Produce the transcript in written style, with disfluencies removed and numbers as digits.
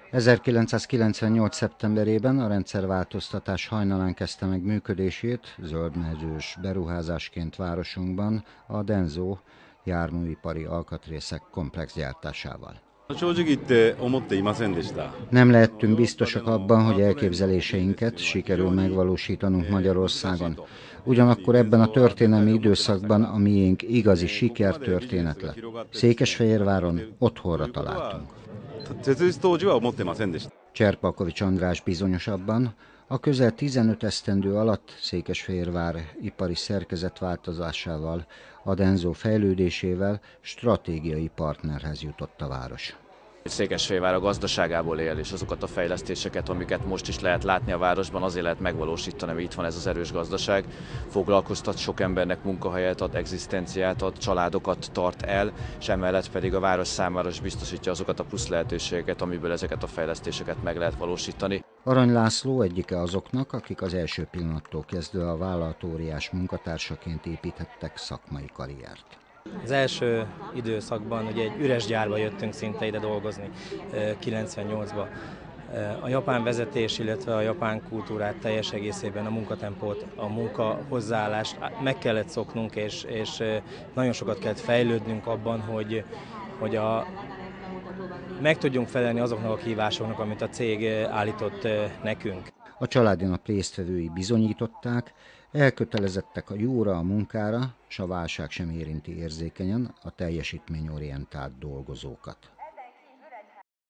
1998. szeptemberében a rendszerváltoztatás hajnalán kezdte meg működését zöldmezős beruházásként városunkban a Denso járműipari alkatrészek komplex gyártásával. Nem lehettünk biztosak abban, hogy elképzeléseinket sikerül megvalósítanunk Magyarországon. Ugyanakkor ebben a történelmi időszakban a miénk igazi sikertörténet lett. Székesfehérváron otthonra találtunk. Cserpalkovics András bizonyos abban, a közel 15 esztendő alatt Székesfehérvár ipari szerkezetváltozásával, a Denso fejlődésével stratégiai partnerhez jutott a város. Székesfehérvár a gazdaságából él, és azokat a fejlesztéseket, amiket most is lehet látni a városban, azért lehet megvalósítani, mert itt van ez az erős gazdaság, foglalkoztat sok embernek munkahelyet ad, egzisztenciát ad, családokat tart el, és emellett pedig a város számára is biztosítja azokat a plusz lehetőségeket, amiből ezeket a fejlesztéseket meg lehet valósítani. Arany László egyike azoknak, akik az első pillanattól kezdve a vállalatóriás munkatársaként építhettek szakmai karriert. Az első időszakban ugye egy üres gyárba jöttünk szinte ide dolgozni, 98-ban. A japán vezetés, illetve a japán kultúrát teljes egészében, a munkatempót, a munka hozzáállást meg kellett szoknunk, és nagyon sokat kellett fejlődnünk abban, hogy meg tudjunk felelni azoknak a kihívásoknak, amit a cég állított nekünk. A családi nap résztvevői bizonyították, elkötelezettek a jóra, a munkára, s a válság sem érinti érzékenyen a teljesítményorientált dolgozókat.